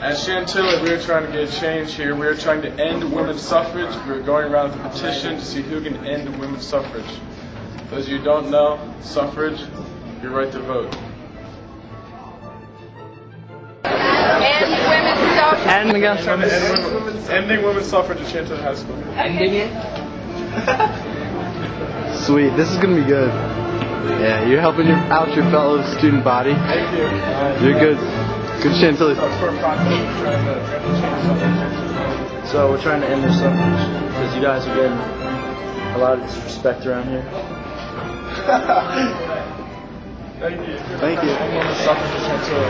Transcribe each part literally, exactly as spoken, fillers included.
At Chantilly, we are trying to get change here. We are trying to end women's suffrage. We are going around with a petition to see who can end women's suffrage. Those of you who don't know, suffrage, your right to vote. End women's suffrage. End again. Trying to end women, ending women's suffrage at Chantilly High School. Ending it? Sweet, this is gonna be good. Yeah, you're helping your, out your fellow student body. Thank you. Uh, You're good. Good Chantilly. So it's for a project. We're trying to, trying to change suffrage. So we're trying to end their suffrage because you guys are getting a lot of disrespect around here. Thank you. Thank you. End women's suffrage at Chantilly.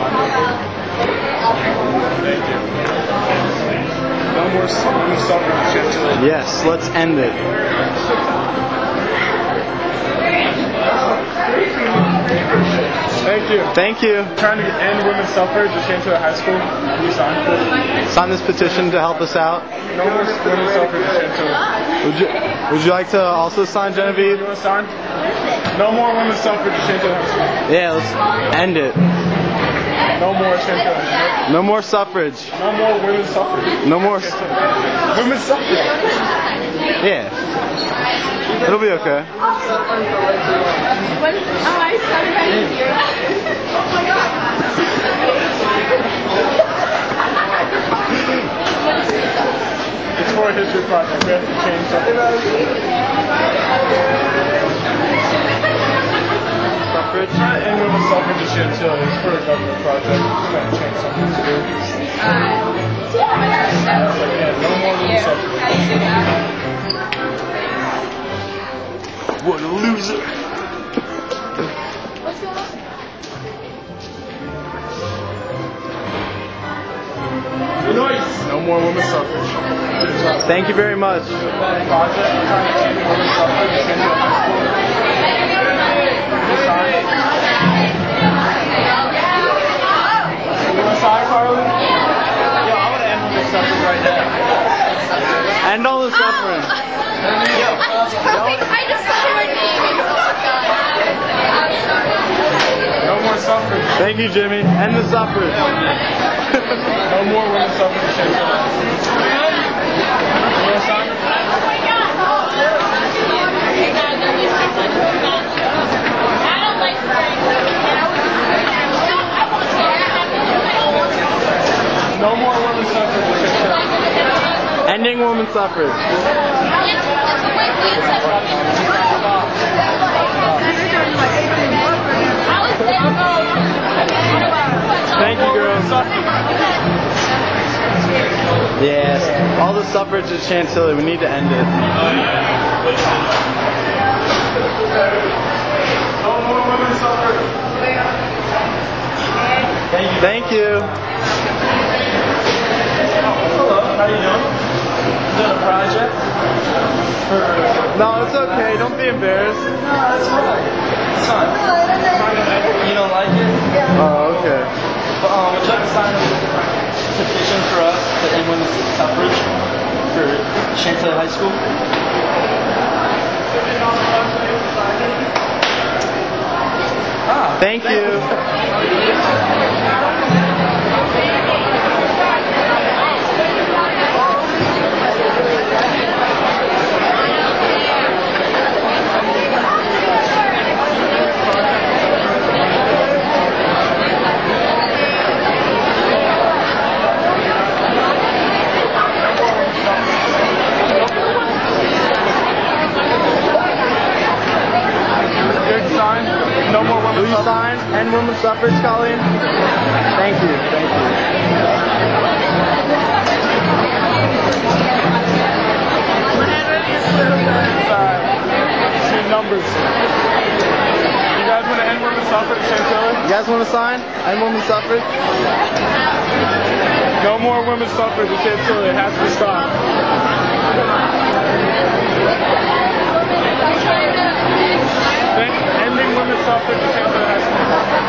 Thank you. No more women's suffrage at Chantilly. Yes, let's end it. Thank you. Thank you. Trying to end women's suffrage at Chantilly High School. Can you sign this? Sign this petition to help us out. No more women's suffrage at Chantilly. Would you Would you like to also sign, Genevieve? You want to sign? No more women's suffrage at Chantilly High School. Yeah, let's end it. No more Chantilly. No more suffrage. No more women's suffrage. No more. s- Women's suffrage. Yeah. It'll be okay. When, oh, I started right here. Oh my god. It's for a history project. We have to change something. Suffrage. Trying to end women's suffrage at Chantilly. It's for a government project. We're trying to change something to do. Yeah, no more women's suffrage. What a loser. Nice. No more women's suffrage. Thank you very much. Project. We're trying to change women's suffrage at Chantilly High School. You want to sign, Carly? Yo, I want to end women's suffrage right now. End all the suffering. I just saw her name. No more suffrage. Thank you, Jimmy. End the suffrage. No more women's suffrage at Chantilly. You want to sign? No more women's suffrage at Chantilly. Ending women's suffrage. Thank you, girls. Yes, all the suffrage at Chantilly. We need to end it. No more women's suffrage. Thank you. Thank you. Hello, how you doing? Is that a project? No, it's okay. Don't be embarrassed. No, that's fine. It's fine. You don't like it? Oh, okay. But, um, would you like to sign a petition for us to end women's suffrage for Chantilly High School? Ah, Thank you. No more women's Will you sign end women's suffrage, Colleen? Thank you. Thank you. Two numbers. You guys want to end women's suffrage, Chantilly? You guys want to sign end women's suffrage? No more women's suffrage at Chantilly. It has to stop. Ending women's suffrage at Chantilly High School.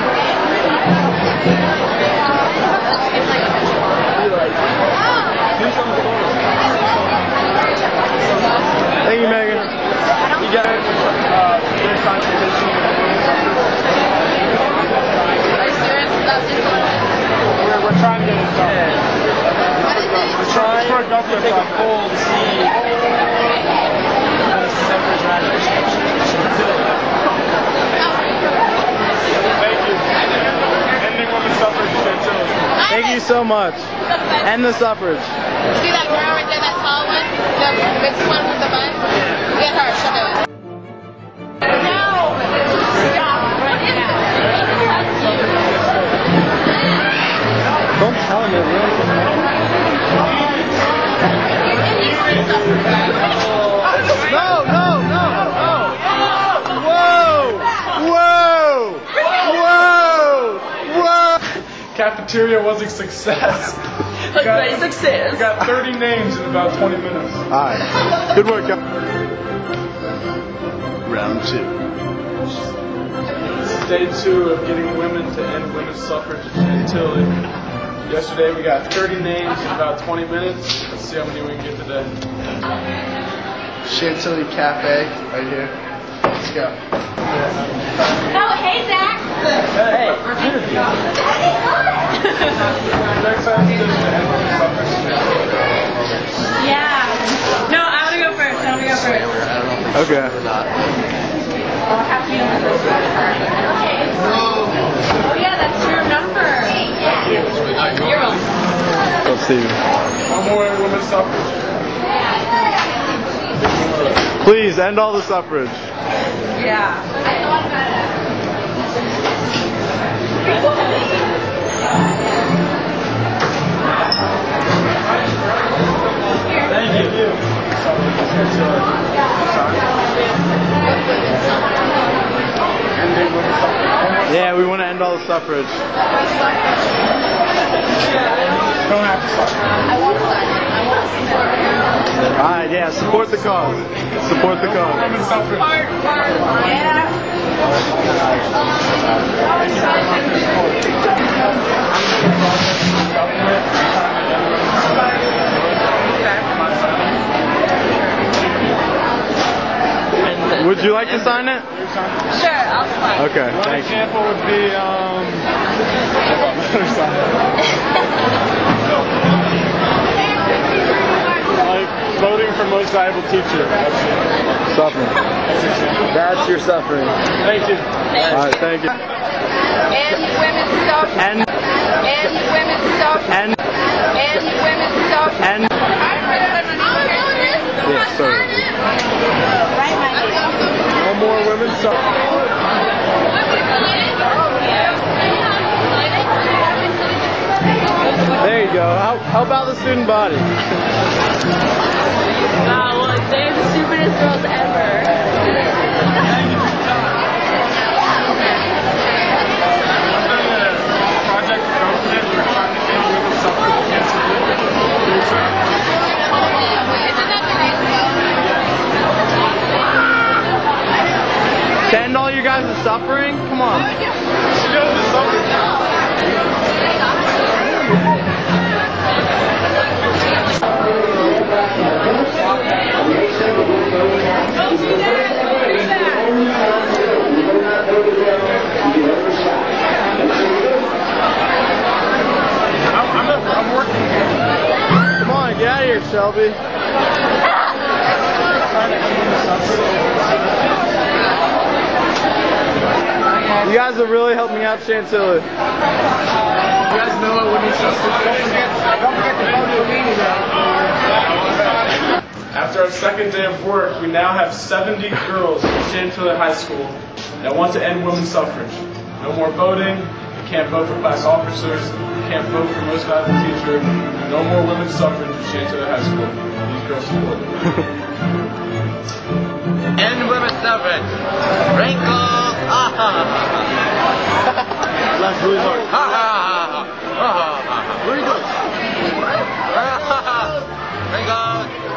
Thank you, Megan. You got it. Uh, there's consultation. We're, we're trying to get it done. so much. End the suffrage. See that girl right there, that tall one? The mixed one with the bun? Get her, she'll do it. No! Stop right now. Don't tell me. No, no, no, no. Whoa! Whoa! Whoa! Whoa! Cafeteria was a success. A great success. We got thirty names in about twenty minutes. Alright. Good work, guys. Round two. Day two of getting women to end women's suffrage at Chantilly. Yesterday we got thirty names in about twenty minutes. Let's see how many we can get today. Chantilly Cafe, right here. Let's go. Oh, hey, Zach. Hey. Next time, just to end women's suffrage. Yeah. No, I want to go first. I want to go first. Okay. I'll have you in the first one. Okay. Oh, yeah, that's your number. You're welcome. Let's see. No more women's suffrage. Please end all the suffrage. Yeah. Thank you. Yeah, we want to end all the suffrage. Don't have to suck. Alright, yeah, support the cause. Support the cause. Women's suffrage. Would you like to sign it? Sure, I'll sign. Okay, One thank you. example would be, um, like voting for most valuable teacher. That's, Suffering. That's your suffering. thank you. Alright, thank you. And women's suffrage. And, And women's suffrage. and, And women's suffrage. and, yeah, sorry. No more women's suffrage. There you go. How, how about the student body? Wow, look, they're the stupidest girls ever. Project government, we're trying to get women's suffrage against To end all you guys' suffering? Come on. I'm, I'm, I'm working here. Come on, get out of here, Shelby. You guys have really helped me out, Chantilly. You guys know what women's suffrage is? Don't forget, don't forget to vote for me now. After our second day of work, we now have seventy girls at Chantilly High School that want to end women's suffrage. No more voting. You can't vote for class officers. You can't vote for most valuable teacher. No more women's suffrage at Chantilly High School. These girls support it. End women's suffrage. Wrinkles. Ah ha ha. That's really hard. Ha ha ha. Ha ha ha. Where are you going? Ha ha ha. Wrinkles.